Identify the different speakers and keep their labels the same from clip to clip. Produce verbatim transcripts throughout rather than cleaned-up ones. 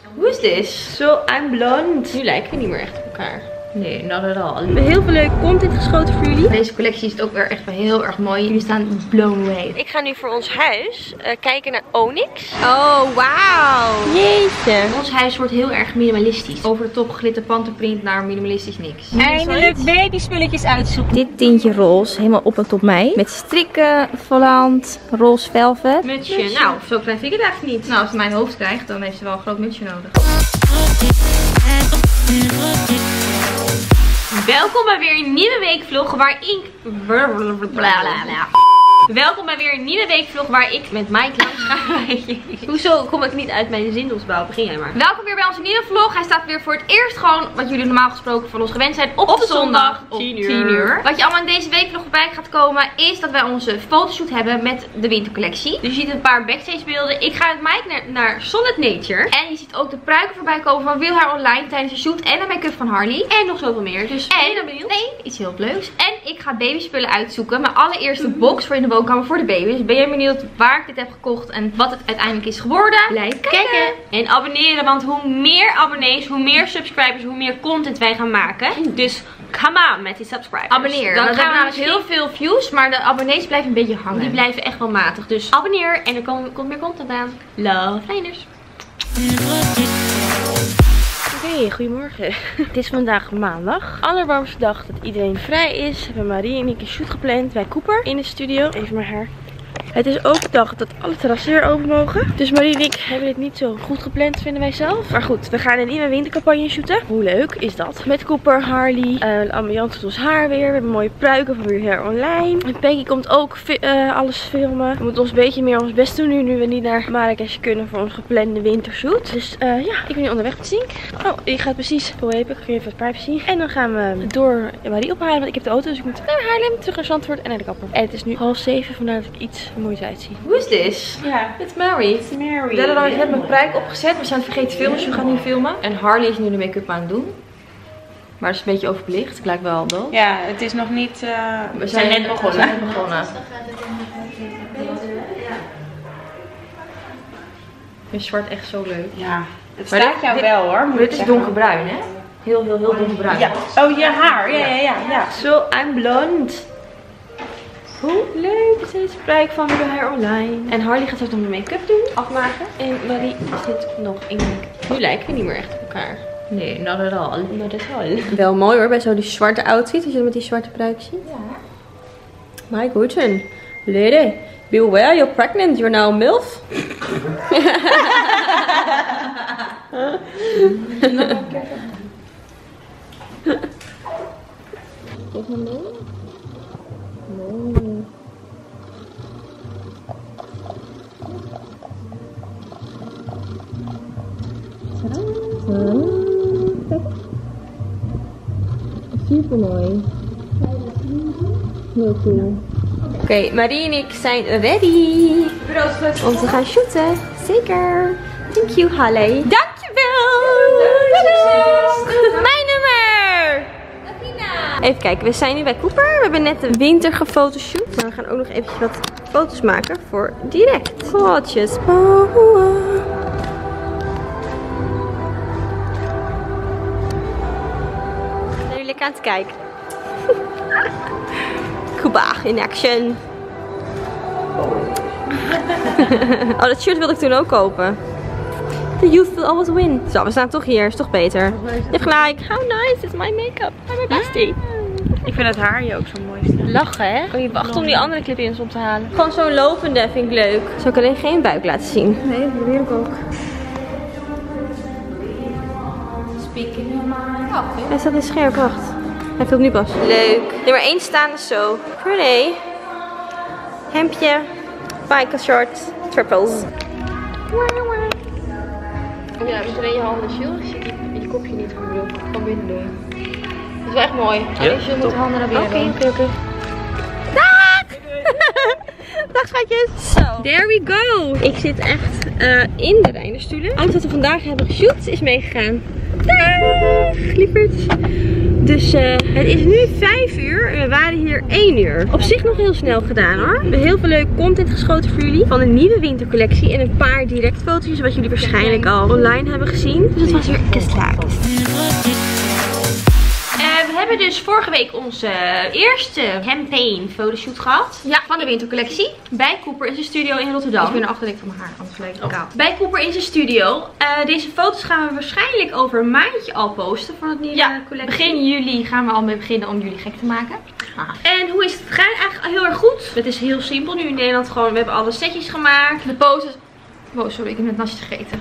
Speaker 1: Who is this? So, I'm blonde. Nu lijken we niet meer echt op elkaar. Nee, not at all. We hebben heel veel leuke content geschoten voor jullie. Deze collectie is ook weer echt heel erg mooi. Jullie staan blown away. Ik ga nu voor ons huis uh, kijken naar Onyx. Oh, wauw. Jeetje. Ons huis wordt heel erg minimalistisch. Over de top glitter panterprint naar minimalistisch niks.
Speaker 2: Eindelijk baby spulletjes uitzoeken.
Speaker 1: Dit tintje roze, helemaal op en top mij. Met strikken, volant, roze velvet. Mutsje. mutsje. Nou, zo klein vind ik het eigenlijk niet. Nou, als ze mijn hoofd krijgt, dan heeft ze wel een groot mutsje nodig. Welkom bij weer een nieuwe weekvlog waar ik... Welkom bij weer een nieuwe weekvlog waar ik met Mike langs ga. Hoezo kom ik niet uit mijn zinsopbouw? Begin jij maar. Welkom weer bij onze nieuwe vlog. Hij staat weer voor het eerst gewoon wat jullie normaal gesproken van ons gewend zijn op, op de zondag om tien uur. Wat je allemaal in deze weekvlog voorbij gaat komen is dat wij onze fotoshoot hebben met de wintercollectie. Dus je ziet een paar backstage beelden. Ik ga met Mike naar, naar Solid Nature. En je ziet ook de pruiken voorbij komen van Wilhaar Online tijdens de shoot. En de make-up van Harley. En nog zoveel meer. Dus en, ben je dan benieuwd? Nee, iets heel leuks. En ik ga babyspullen uitzoeken. Mijn allereerste box voor in de woonkamer voor de baby's. Ben je benieuwd waar ik dit heb gekocht en wat het uiteindelijk is geworden? Blijf kijken. kijken en abonneren, want hoe meer abonnees, hoe meer subscribers, hoe meer content wij gaan maken. Dus come on met die subscribers. Abonneer. Dan gaan we namelijk heel veel views, maar de abonnees blijven een beetje hangen. Die blijven echt wel matig. Dus abonneer en er komt, komt meer content aan. Love Liners. Oké, okay, goedemorgen. Het is vandaag maandag. Allerwarmste dag dat iedereen vrij is. We hebben Marie en ik een shoot gepland bij Cooper in de studio. Even mijn haar. Het is ook de dag dat alle terrassen weer open mogen. Dus Marie en ik hebben dit niet zo goed gepland, vinden wij zelf. Maar goed, we gaan een nieuwe wintercampagne shooten. Hoe leuk is dat? Met Cooper, Harley, uh, ambiance van ons haar weer. We hebben mooie pruiken van Wilhaar Online. En Peggy komt ook uh, alles filmen. We moeten ons een beetje meer ons best doen nu, nu we niet naar Marrakesh kunnen voor ons geplande wintershoot. Dus uh, ja, ik ben nu onderweg met Zink. Oh, die gaat precies. Hoe heb ik? Even wat privacy. En dan gaan we door Marie ophalen, want ik heb de auto. Dus ik moet naar Haarlem, terug naar Zandvoort en naar de kapper. En het is nu half zeven, vandaar dat ik iets moois uitzie. Who is this? Ja, yeah. It's Mary. It's Mary. Dada had net mijn pruik opgezet. We zijn het vergeten te filmen, dus we gaan nu filmen. En Harley is nu de make-up aan het doen. Maar het is een beetje overbelicht. Het lijkt wel al dood.
Speaker 2: Ja, het is nog niet... Uh,
Speaker 1: we, we zijn, zijn net begonnen. We zijn net begonnen. Je zwart echt zo leuk.
Speaker 2: Ja, het staat dit, jou dit, wel hoor.
Speaker 1: Dit is donkerbruin, hè? Heel, heel, heel donkerbruin.
Speaker 2: Ja. Oh, je haar. Ja, ja, ja. ja.
Speaker 1: So, I'm blonde. Hoe leuk is deze pruik van Wilhaar Online. En Harley gaat straks nog de make-up doen, afmaken. En Marie zit nog in make-up. Nu lijken we niet meer echt op elkaar. Nee, not at all. Not at all. Wel mooi hoor, bij zo die zwarte outfit. Als je met die zwarte pruik ziet. Ja. My goodness. Lady, beware, you're pregnant. You're now a MILF. Kijk maar mee. Nee. Super mooi. Heel cool. Oké, okay, Marie en ik zijn ready. Om te gaan shooten. Zeker. Thank you, Halle. Dankjewel. Mijn nummer. Even kijken, we zijn nu bij Cooper. We hebben net de winter gefotoshoot. Maar we gaan ook nog eventjes wat foto's maken voor direct. Godjes. Zijn jullie lekker aan het kijken? Cuba in action. Oh, dat shirt wilde ik toen ook kopen. The youth will always win. Zo, we staan toch hier. Is toch beter. Je hebt gelijk. How nice is my make-up. I'm my bestie.
Speaker 2: Ik vind het haar hier ook zo mooi staan.
Speaker 1: Lachen, hè? Kan je wachten om die andere clip-ins op te halen? Gewoon zo'n lopende vind ik leuk. Zou ik alleen geen buik laten zien?
Speaker 2: Nee, dat probeer ik ook.
Speaker 1: Speaking of my... Oh, hij staat in scherp, wacht. Hij filmt nu pas. Leuk. Nummer één staan is zo. Pretty. Hemdje. Biker short. Triples. Ja, dus alleen je handen shield. Je, je kopje niet gewoon van binnen doen. Dat is wel echt mooi. Ja, alleen je moet de handen naar binnen. Oké, oké, oké. Dag! Dag schatjes. Zo, so, there we go. Ik zit echt uh, in de Reinerstoelen. Alles wat we vandaag hebben geshoot is meegegaan. Dag, lieverds. Dus uh, het is nu vijf uur en we waren hier één uur. Op zich nog heel snel gedaan hoor. We hebben heel veel leuke content geschoten voor jullie. Van de nieuwe wintercollectie en een paar direct foto's wat jullie waarschijnlijk al online hebben gezien. Dus het was weer geslaagd. We hebben dus vorige week onze eerste campaign fotoshoot gehad. Ja, van de wintercollectie. Bij Cooper in zijn studio in Rotterdam. Ik ben er afgedekt van mijn haar, anders leuk oh. kaal. Bij Cooper in zijn studio. Uh, deze foto's gaan we waarschijnlijk over een maandje al posten van het nieuwe ja, collectie. Begin juli gaan we al mee beginnen om jullie gek te maken. Ah. En hoe is het gegaan? Eigenlijk heel erg goed. Het is heel simpel nu in Nederland gewoon. We hebben alle setjes gemaakt. De poses. Wow, sorry, ik heb net nasjes gegeten.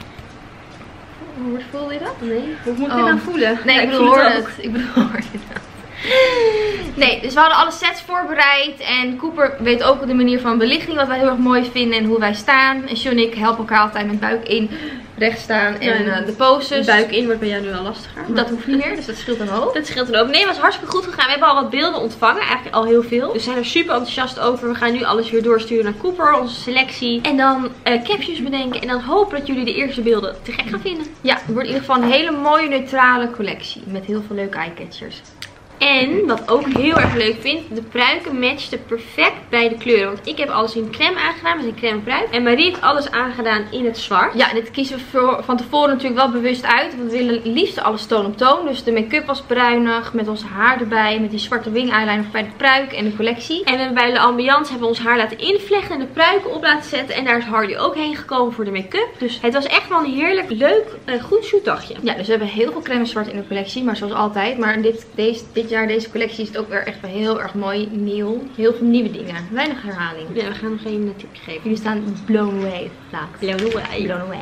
Speaker 1: Hoe voelde je dat? Nee. Hoe moet ik dit oh. nou voelen? Nee, ja, ik bedoel, hoor het. het. Ik bedoel, hoor het. Nee, dus we hadden alle sets voorbereid. En Cooper weet ook de manier van belichting wat wij heel erg mooi vinden. En hoe wij staan. En John en ik helpen elkaar altijd met buik in, recht staan. En ja, uh, de poses. Buik in wordt bij jou nu al lastiger. Dat hoeft niet meer, dus dat scheelt een hoop. Dat scheelt een hoop. Nee, het was hartstikke goed gegaan. We hebben al wat beelden ontvangen. Eigenlijk al heel veel. Dus we zijn er super enthousiast over. We gaan nu alles weer doorsturen naar Cooper. Onze selectie. En dan uh, captions bedenken. En dan hopen dat jullie de eerste beelden te gek gaan vinden. Ja, het wordt in ieder geval een hele mooie neutrale collectie. Met heel veel leuke eyecatchers. En wat ook heel erg leuk vind, de pruiken matchten perfect bij de kleuren. Want ik heb alles in crème aangedaan, met een crème pruik. En Marie heeft alles aangedaan in het zwart. Ja, dit kiezen we voor, van tevoren natuurlijk wel bewust uit. Want we willen het liefst alles toon op toon. Dus de make-up was bruinig, met ons haar erbij. Met die zwarte wing eyeliner bij de pruik en de collectie. En we bij de ambiance hebben we ons haar laten invlechten en de pruiken op laten zetten. En daar is Hardy ook heen gekomen voor de make-up. Dus het was echt wel een heerlijk, leuk, uh, goed shootdagje. Ja, dus we hebben heel veel crème zwart in de collectie. Maar zoals altijd. Maar dit, deze, dit jaar deze collectie is het ook weer echt wel heel erg mooi nieuw. Heel veel nieuwe dingen. Weinig herhaling. Ja, we gaan nog even een tipje geven. Jullie staan blown away. Blown away. Blown away.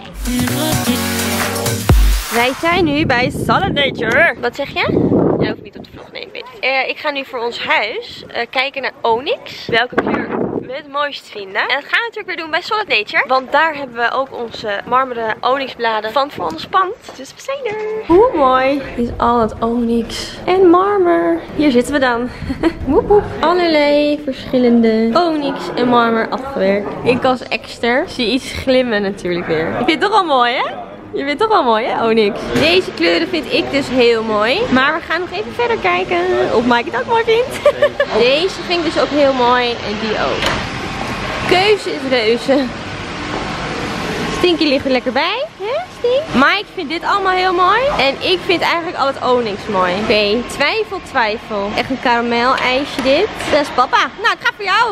Speaker 1: Wij zijn nu bij Solid Nature. Wat zeg je? Jij hoeft niet op de vlog nemen, weet ik. Uh, ik ga nu voor ons huis uh, kijken naar Onyx. Welke kleur we het mooist vinden. En dat gaan we natuurlijk weer doen bij Solid Nature. Want daar hebben we ook onze marmeren onyxbladen van voor ons pand. Dus we zijn er. Hoe mooi is al het onyx en marmer. Hier zitten we dan. Woep woep. Allerlei verschillende onyx en marmer afgewerkt. Ik als exter zie iets glimmen natuurlijk weer. Ik vind het toch al mooi, hè? Je vindt het toch wel mooi, hè, Onyx? Deze kleuren vind ik dus heel mooi. Maar we gaan nog even verder kijken of Mike het ook mooi vindt. Deze vind ik dus ook heel mooi. En die ook. Keuze is reuze. Stinky ligt er lekker bij. Hè, Stink? Mike vindt dit allemaal heel mooi. En ik vind eigenlijk al het Onyx mooi. Oké, okay. twijfel, twijfel. Echt een karamel-ijsje dit. Dat is papa. Nou, ik ga voor jou.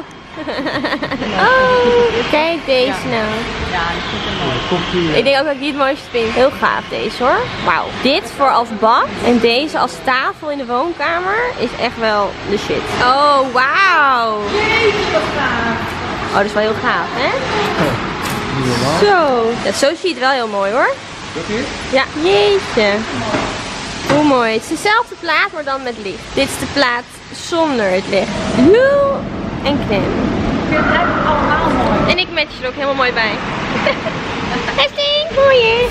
Speaker 1: Oh, kijk deze nou. Ja, ik vind het mooi. Ik denk ook dat ik die het mooiste vind. Heel gaaf deze hoor. Wauw. Dit voor als bad en deze als tafel in de woonkamer is echt wel de shit. Oh, wauw. Jeetje, wat gaaf. Oh, dat is wel heel gaaf, hè? Zo. Ja, zo zie je het wel heel mooi hoor. Dat hier? Ja, jeetje. Hoe mooi. Het is dezelfde plaat, maar dan met licht. Dit is de plaat zonder het licht. Heel en crème. Ik vind het eigenlijk allemaal mooi. En ik match er ook helemaal mooi bij. Testing, mooi hè?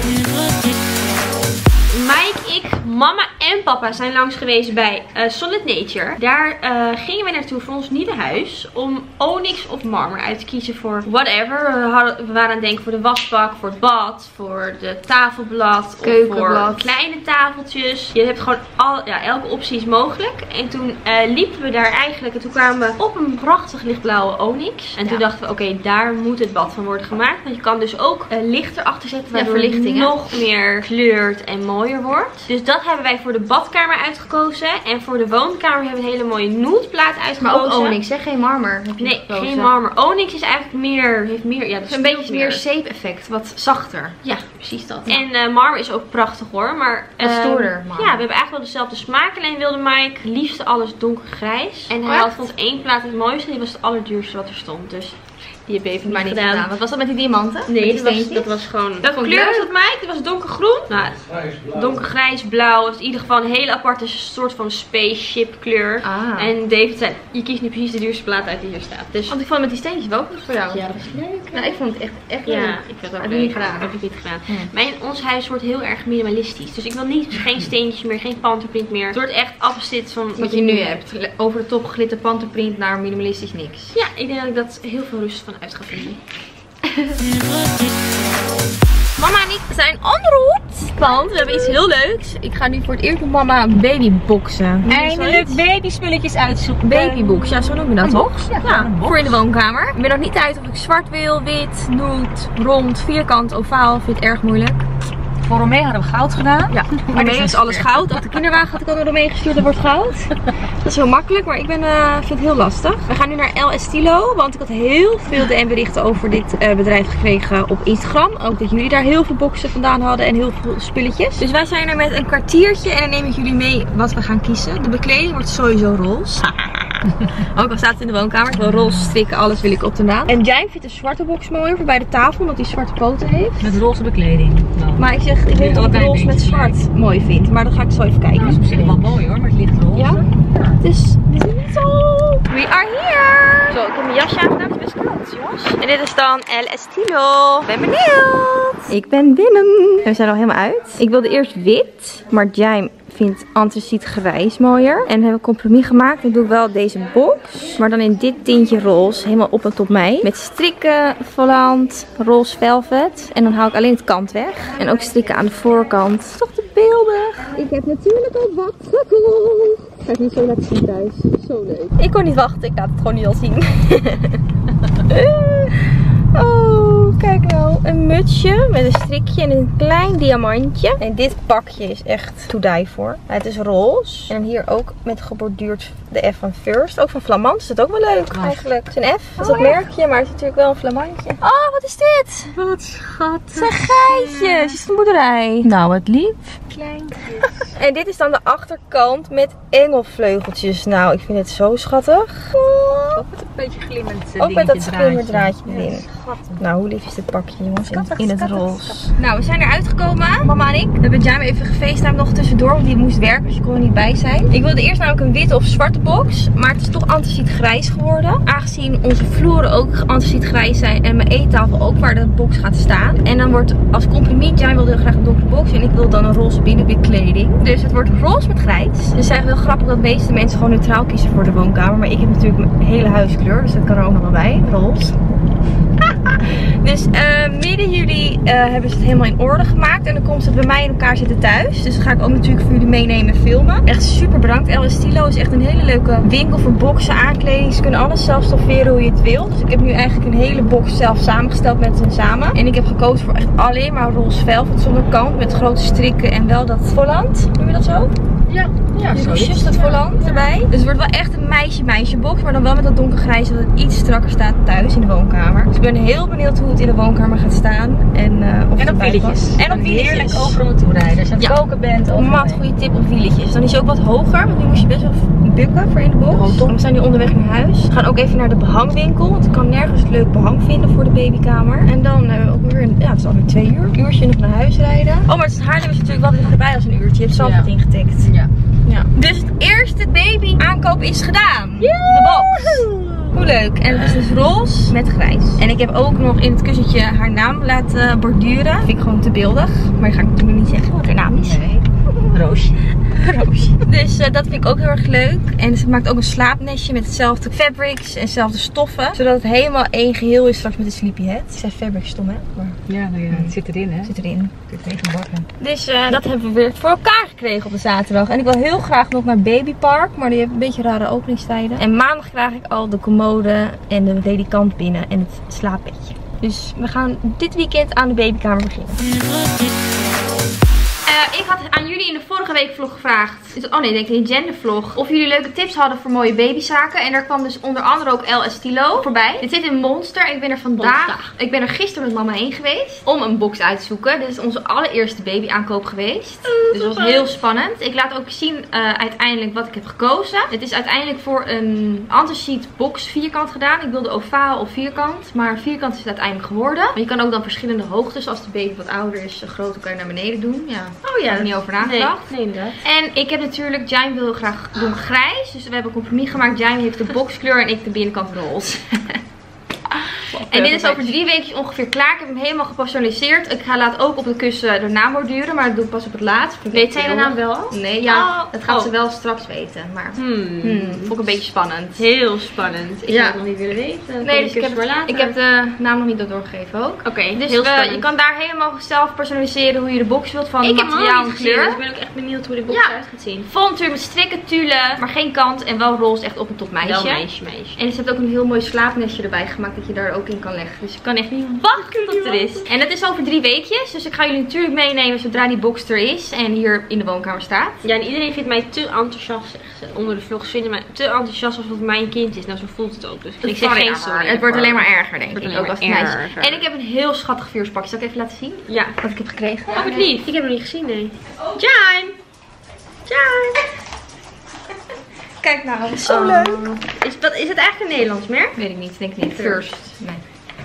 Speaker 1: Mike, ik, mama en papa zijn langs geweest bij uh, Solid Nature. Daar uh, gingen we naartoe voor ons nieuwe huis. Om onyx of marmer uit te kiezen voor whatever. We, hadden, we waren aan het denken voor de wasbak, voor het bad, voor de tafelblad. Keukenblad. Voor kleine tafeltjes. Je hebt gewoon al, ja, elke optie is mogelijk. En toen uh, liepen we daar eigenlijk. En toen kwamen we op een prachtig lichtblauwe onyx. En toen ja. dachten we, oké, okay, daar moet het bad van worden gemaakt. Want je kan dus ook uh, licht erachter zetten. Waardoor ja, het nog meer kleurt en mooi wordt. Dus dat hebben wij voor de badkamer uitgekozen. En voor de woonkamer hebben we een hele mooie nude-plaat uitgekozen. Maar ook onyx, zeg geen marmer. Heb je nee, gekozen? Geen marmer. Onyx is eigenlijk meer, heeft meer, ja, een beetje meer shape effect, wat zachter. Ja, precies dat. Ja. En uh, marmer is ook prachtig hoor, maar uh, stoerder. Ja, we hebben eigenlijk wel dezelfde smaak. Alleen wilde Mike liefst alles donkergrijs. En hij had vond één plaat het mooiste. Die was het allerduurste wat er stond. Dus die heb je even maar niet gedaan. gedaan. Wat was dat met die diamanten? Nee, dat was, dat was gewoon... Welke kleur was dat, Mike? Dat was donkergroen? Nou, donkergrijs, blauw. Het is in ieder geval een hele aparte soort van spaceship kleur. Ah. En David zei, je kiest nu precies de duurste plaat uit die hier staat. Dus... Want ik vond met die steentjes wel goed voor jou. Ja, dat was leuk. Nou, ik vond het echt, echt leuk. Ja, ik vind het ook leuk. Niet gedaan. Dat heb ik niet gedaan. Hm. Maar in ons huis wordt heel erg minimalistisch. Dus ik wil niet, geen steentjes meer, geen panterprint meer. Het wordt echt afgezet van wat, wat je nu hebt. Over de top glitter panterprint naar minimalistisch niks. Ja, ik denk dat ik dat heel veel rust van uit ga vinden. Mama en ik zijn on route. Want we hebben iets heel leuks. Ik ga nu voor het eerst met mama babyboxen.
Speaker 2: Eindelijk babyspulletjes uitzoeken.
Speaker 1: Babybox, ja, zo noem je dat
Speaker 2: Een
Speaker 1: toch?
Speaker 2: box? Ja,
Speaker 1: Ja,
Speaker 2: een box.
Speaker 1: voor in de woonkamer. Ik ben nog niet uit of ik zwart wil, wit, nude, rond, vierkant, ovaal. Vind het erg moeilijk.
Speaker 2: Voor Romee hadden we goud gedaan.
Speaker 1: Ja, voor mij is alles goud. Op de kinderwagen had ik ook nog mee gestuurd, dat wordt goud. Dat is heel makkelijk, maar ik ben, uh, vind het heel lastig. We gaan nu naar El Estilo, want ik had heel veel D M-berichten over dit uh, bedrijf gekregen op Instagram. Ook dat jullie daar heel veel boxen vandaan hadden en heel veel spulletjes. Dus wij zijn er met een kwartiertje en dan neem ik jullie mee wat we gaan kiezen. De bekleding wordt sowieso roze. Ook al staat het in de woonkamer. Ik wil roze strikken, alles wil ik op de naam. En Jijn vindt de zwarte box mooier voor bij de tafel, omdat hij zwarte poten heeft.
Speaker 2: Met roze bekleding. Nou.
Speaker 1: Maar ik zeg, ik weet niet of ik roze met zwart mooi vind. Maar dat ga ik zo even kijken.
Speaker 2: Dat is op zich wel mooi hoor, maar het ligt roze.
Speaker 1: Ja? Dus, zo. We are here. Zo, ik heb mijn jasje aangedaan. Het is best koud, jongens. En dit is dan El Estilo. Ik ben benieuwd. Ik ben binnen. We zijn al helemaal uit. Ik wilde eerst wit, maar Jijn vindt antraciet grijs mooier. En hebben we een compromis gemaakt. Dan doe ik wel deze box, maar dan in dit tintje roze. Helemaal op en top mij. Met strikken, volant, roze velvet. En dan haal ik alleen het kant weg. En ook strikken aan de voorkant. Toch te beeldig. Ik heb natuurlijk ook wat gekocht. Ik ga het niet zo laten zien thuis. Zo leuk. Ik kon niet wachten. Ik laat het gewoon nu al zien. Oh, kijk nou. Een mutsje met een strikje en een klein diamantje. En dit pakje is echt to die for. Het is roze. En hier ook met geborduurd de F van First. Ook van Flamand is het ook wel leuk eigenlijk. Het is een F. Dat is dat merkje, maar het is natuurlijk wel een Flamandje. Oh, wat is dit?
Speaker 2: Wat schattig.
Speaker 1: Het zijn geitjes. Het is een boerderij.
Speaker 2: Nou, wat lief.
Speaker 1: Kleintjes. En dit is dan de achterkant met engelvleugeltjes. Nou, ik vind het zo schattig. Oh.
Speaker 2: Ook met een beetje glimmend uh,
Speaker 1: Ook met dat glimmend draadje
Speaker 2: ja,
Speaker 1: erin.
Speaker 2: Schattig.
Speaker 1: Nou, hoe lief is dit pakje, jongens? In,
Speaker 2: Schattig,
Speaker 1: in het
Speaker 2: schattig,
Speaker 1: roze.
Speaker 2: schattig.
Speaker 1: Nou, we zijn eruit gekomen, mama en ik. We hebben Jam even gefacetimed nog tussendoor, want die moest werken, dus je kon er niet bij zijn. Ik wilde eerst namelijk een witte of zwarte box, maar het is toch antraciet grijs geworden. Aangezien onze vloeren ook antraciet grijs zijn en mijn eettafel ook waar de box gaat staan. En dan wordt als compromis, Jam wilde heel graag een donkere box en ik wil dan een roze binnenbekleding. Dus het wordt roze met grijs. Dus het is eigenlijk heel grappig dat de meeste mensen gewoon neutraal kiezen voor de woonkamer. Maar ik heb natuurlijk mijn hele huiskleur, dus dat kan er ook nog wel bij. Roze. Dus uh, midden juli uh, hebben ze het helemaal in orde gemaakt. En dan komt het bij mij in elkaar zitten thuis. Dus dat ga ik ook natuurlijk voor jullie meenemen en filmen. Echt super bedankt. El Estilo is echt een hele leuke winkel voor boxen, aankleding. Ze kunnen alles zelf stofferen hoe je het wilt. Dus ik heb nu eigenlijk een hele box zelf samengesteld met hen samen. En ik heb gekozen voor echt alleen maar roze velvet zonder kant. Met grote strikken en wel dat volant. Noem je dat zo?
Speaker 2: Ja, ja,
Speaker 1: Dus roosjes, dat volant ja. erbij. Dus het wordt wel echt een meisje-meisje box. Maar dan wel met dat donkergrijs, zodat het iets strakker staat thuis in de woonkamer. Dus ik ben heel benieuwd hoe het in de woonkamer gaat staan. En, uh, of
Speaker 2: en op wieletjes.
Speaker 1: En op wieletjes.
Speaker 2: Heerlijk over om toe rijden. Als je aan het
Speaker 1: ja.
Speaker 2: koken bent. Of
Speaker 1: Mat, goede tip op wieletjes. Dan is hij ook wat hoger. Want nu moest je best wel bukken voor in de box. We zijn nu onderweg naar huis. We gaan ook even naar de behangwinkel. Want ik kan nergens leuk behang vinden voor de babykamer. En dan hebben uh, we ook weer, ja het is alweer twee uur. Een uurtje nog naar huis rijden. Oh, maar het Haarlem is natuurlijk wel dichterbij als een uurtje. Je hebt zelf het ja. ingetikt.
Speaker 2: Ja.
Speaker 1: Ja. Dus het eerste baby aankoop is gedaan. Yeah. De box. Hoe leuk. En het is dus roze met grijs. En ik heb ook nog in het kussentje haar naam laten borduren. Vind ik gewoon te beeldig. Maar dat ga ik natuurlijk niet zeggen wat haar naam is.
Speaker 2: Nee. Roosje.
Speaker 1: Roosje. Dus uh, dat vind ik ook heel erg leuk. En ze maakt ook een slaapnestje met hetzelfde fabrics en hetzelfde stoffen. Zodat het helemaal één geheel is straks met de sleepyhead. Ik zei fabric stom hè? Maar
Speaker 2: ja, nou ja, het zit erin hè?
Speaker 1: Het zit erin.
Speaker 2: Het zit erin gebakken.
Speaker 1: Dus uh, dat hebben we weer voor elkaar gekregen op de zaterdag. En ik wil heel graag nog naar Babypark. Maar die heeft een beetje rare openingstijden. En maandag krijg ik al de commode en de ledikant binnen en het slaapbedje. Dus we gaan dit weekend aan de babykamer beginnen. Uh, ik had aan jullie in de vorige week vlog gevraagd, oh nee, ik denk in de gendervlog, of jullie leuke tips hadden voor mooie babyzaken. En daar kwam dus onder andere ook El Estilo voorbij. Dit zit in Monster. Ik ben er vandaag, Monster. ik ben er gisteren met mama heen geweest om een box uit te zoeken. Dit is onze allereerste baby aankoop geweest. Uh, dus dat was heel spannend. Ik laat ook zien uh, uiteindelijk wat ik heb gekozen. Het is uiteindelijk voor een antraciet box vierkant gedaan. Ik wilde ovaal of vierkant, maar vierkant is het uiteindelijk geworden. Maar je kan ook dan verschillende hoogtes, als de baby wat ouder is, groter kan je naar beneden doen. Ja. Oh ja, daar heb ik niet over nagedacht.
Speaker 2: Nee, nee, inderdaad.
Speaker 1: En ik heb natuurlijk, Jijn wil graag donkergrijs. Dus we hebben een compromis gemaakt. Jijn heeft de boxkleur en ik de binnenkant roze. En dit is over drie weken ongeveer klaar. Ik heb hem helemaal gepersonaliseerd. Ik ga later ook op de kussen de naam borduren, maar dat doe ik pas op het laatst.
Speaker 3: Weet zij de naam wel al?
Speaker 1: Nee, ja.
Speaker 3: Oh.
Speaker 1: Dat gaat
Speaker 3: Oh.
Speaker 1: ze wel straks weten. Maar
Speaker 3: Hmm.
Speaker 1: hmm, vond ik een beetje spannend.
Speaker 3: Heel spannend. Ik
Speaker 1: Ja.
Speaker 3: zou het nog niet willen weten.
Speaker 1: Nee, dus ik heb,
Speaker 3: voor later.
Speaker 1: ik heb de naam nog niet doorgegeven ook.
Speaker 3: Oké, okay,
Speaker 1: Dus
Speaker 3: heel
Speaker 1: we,
Speaker 3: spannend.
Speaker 1: je kan daar helemaal zelf personaliseren hoe je de box wilt van
Speaker 3: ik heb hem
Speaker 1: materiaal
Speaker 3: nog
Speaker 1: en
Speaker 3: niet gezien,
Speaker 1: kleur.
Speaker 3: dus ik ben ook echt benieuwd hoe die box
Speaker 1: Ja.
Speaker 3: eruit gaat zien.
Speaker 1: Vol natuurlijk met strikken, tulle, maar geen kant en wel roze, echt op en top meisje.
Speaker 3: Wel meisje, meisje.
Speaker 1: En ze heeft ook een heel mooi slaapnestje erbij gemaakt dat je daar ook in kan leggen. Dus ik kan echt niet wachten tot er is. En dat is over drie weekjes, dus ik ga jullie natuurlijk meenemen zodra die box er is en hier in de woonkamer staat.
Speaker 3: Ja, en iedereen vindt mij te enthousiast, zegt ze. Onder de vlogs vinden mij te enthousiast alsof het mijn kind is. Nou, zo voelt het ook. Dus ik zeg geen sorry.
Speaker 1: Het wordt alleen maar erger, denk
Speaker 3: Het
Speaker 1: ik.
Speaker 3: wordt
Speaker 1: Ook als het
Speaker 3: alleen
Speaker 1: meisje.
Speaker 3: maar erger.
Speaker 1: En ik heb een heel schattig vuurspakje. Zal ik even laten zien?
Speaker 3: Ja.
Speaker 1: Wat ik heb gekregen.
Speaker 3: Oh, wat lief. Ik heb hem niet gezien, nee. Jime! Jime!
Speaker 1: Kijk nou,
Speaker 3: Zo
Speaker 1: oh.
Speaker 3: leuk. Is, dat, is het eigenlijk een Nederlands merk?
Speaker 1: Weet ik niet, denk ik niet.
Speaker 3: First.
Speaker 1: First. Nee.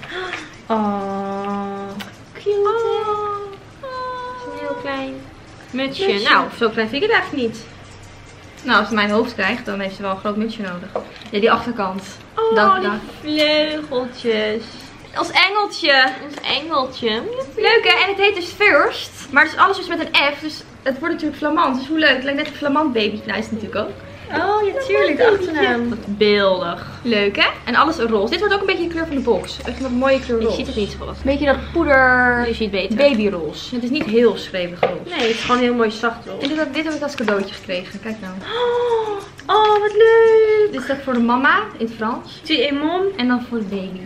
Speaker 3: Oh. Cute.
Speaker 1: Oh.
Speaker 3: Een heel klein mutsje.
Speaker 1: Mutsje.
Speaker 3: Nou, zo klein vind ik het eigenlijk niet.
Speaker 1: Nou, als ze mijn hoofd krijgt, dan heeft ze wel een groot mutsje nodig. Ja, die achterkant.
Speaker 3: Oh,
Speaker 1: Dat-
Speaker 3: die
Speaker 1: dat.
Speaker 3: vleugeltjes.
Speaker 1: Ons engeltje.
Speaker 3: Ons engeltje.
Speaker 1: Leuk hè? En het heet dus First. Maar het is alles dus met een F. Dus het wordt natuurlijk flamand. Dus hoe leuk. Het lijkt net een flamand baby. Nou is het natuurlijk ook.
Speaker 3: Oh, ja, tuurlijk. De achternaam. Wat beeldig.
Speaker 1: Leuk hè? En alles roze. Dit wordt ook een beetje de kleur van de box. Echt een mooie kleur
Speaker 3: Je
Speaker 1: roze.
Speaker 3: ziet het niet zo goed.
Speaker 1: Een beetje dat poeder
Speaker 3: Je ziet beter.
Speaker 1: babyroze. Het is niet heel schreeuwig roze.
Speaker 3: Nee, het is gewoon heel mooi zacht
Speaker 1: En
Speaker 3: roze.
Speaker 1: dit, heb- dit heb ik als cadeautje gekregen. Kijk nou.
Speaker 3: Oh, oh, wat leuk.
Speaker 1: Dit is dat voor de mama in het Frans.
Speaker 3: Tu es mon
Speaker 1: En dan voor de baby.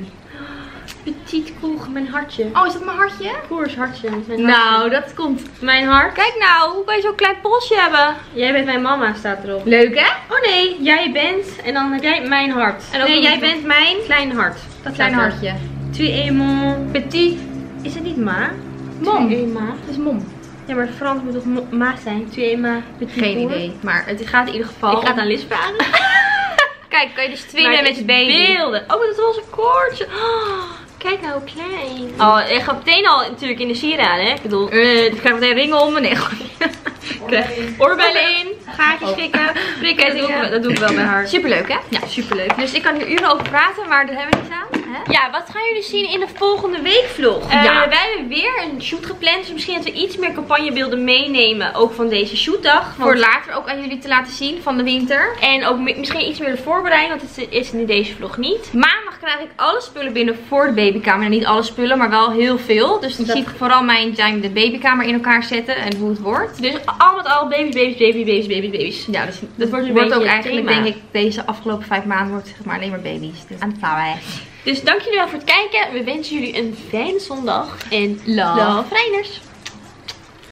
Speaker 3: petit cour, mijn hartje.
Speaker 1: Oh, is dat mijn hartje?
Speaker 3: Koers hartje. Mijn
Speaker 1: Nou,
Speaker 3: hartje.
Speaker 1: dat komt.
Speaker 3: Mijn hart.
Speaker 1: Kijk nou, hoe kan je zo'n klein polsje hebben?
Speaker 3: Jij bent mijn mama, staat erop.
Speaker 1: Leuk hè?
Speaker 3: Oh nee, jij bent. En dan heb jij mijn hart.
Speaker 1: En ook
Speaker 3: nee,
Speaker 1: nog
Speaker 3: jij
Speaker 1: een-
Speaker 3: bent mijn klein hart.
Speaker 1: Dat klein
Speaker 3: staat er.
Speaker 1: hartje.
Speaker 3: Tu es mon
Speaker 1: Petit.
Speaker 3: Is het niet ma?
Speaker 1: Mom.
Speaker 3: Tu es ma.
Speaker 1: Het is mom.
Speaker 3: Ja, maar Frans moet toch mo- ma zijn? Tu es ma petit
Speaker 1: Geen
Speaker 3: cour?
Speaker 1: idee. Maar het gaat in ieder geval.
Speaker 3: Ik ga het aan Liz vragen.
Speaker 1: Kijk, kan je dus
Speaker 3: Maar
Speaker 1: twinen
Speaker 3: het
Speaker 1: met
Speaker 3: is
Speaker 1: je baby.
Speaker 3: beelden. Oh, met het roze koordje. Oh, kijk nou hoe klein. Oh, ik ga meteen al natuurlijk in de sieraden, hè. Ik bedoel,
Speaker 1: Eh, ik krijg meteen ringen om mijn nek.
Speaker 3: ik krijg oorbellen in, gaatjes strikken, prikken.
Speaker 1: Dat doe, ik, dat doe ik wel bij haar. Superleuk hè?
Speaker 3: Ja, superleuk.
Speaker 1: Dus ik kan hier uren over praten, maar daar hebben we niets aan. Hè?
Speaker 3: Ja, wat gaan jullie zien in de volgende weekvlog?
Speaker 1: Ja.
Speaker 3: Uh, wij hebben weer een shoot gepland, dus misschien dat we iets meer campagnebeelden meenemen, ook van deze shootdag.
Speaker 1: Voor
Speaker 3: Want-
Speaker 1: later ook aan jullie te laten zien van de winter.
Speaker 3: En ook mi- misschien iets meer de voorbereiding, want het is in deze vlog niet.
Speaker 1: Maandag krijg ik alle spullen binnen voor de babykamer. Nou, niet alle spullen, maar wel heel veel. Dus dan
Speaker 3: Dat-
Speaker 1: zie ik vooral mijn time de babykamer in elkaar zetten en hoe het wordt.
Speaker 3: Dus al met al baby's, baby's, baby's, baby's, baby's, baby's.
Speaker 1: Ja, dus
Speaker 3: Dat wordt een
Speaker 1: wordt
Speaker 3: beetje
Speaker 1: ook
Speaker 3: het
Speaker 1: eigenlijk,
Speaker 3: thema.
Speaker 1: denk ik, deze afgelopen vijf maanden wordt zeg maar alleen maar baby's. Dus aan het vouwen.
Speaker 3: Dus dank jullie wel voor het kijken. We wensen jullie een fijne zondag. En
Speaker 1: Love.
Speaker 3: love Reiners.